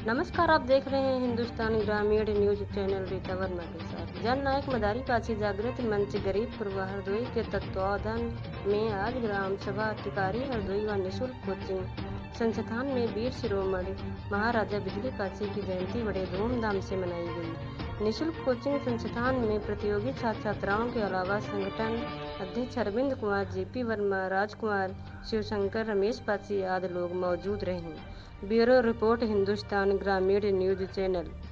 नमस्कार, आप देख रहे हैं हिंदुस्तानी ग्रामीण न्यूज चैनल रीता वर्मा के साथ। जन नायक मदारी काशी जागृति मंच गरीब पूर्व हरदोई के तत्वावधान में आज ग्राम सभा अधिकारी हरदोई व निःशुल्क कोचिंग संस्थान में वीर शिरोमणि महाराजा बिजली काशी की जयंती बड़े धूमधाम से मनाई गई। निःशुल्क कोचिंग संस्थान में प्रतियोगी छात्र छात्राओं के अलावा संगठन अध्यक्ष अरविंद कुमार, जेपी वर्मा, राजकुमार, शिवशंकर, रमेश पासी आदि लोग मौजूद रहे। ब्यूरो रिपोर्ट, हिंदुस्तान ग्रामीण न्यूज चैनल।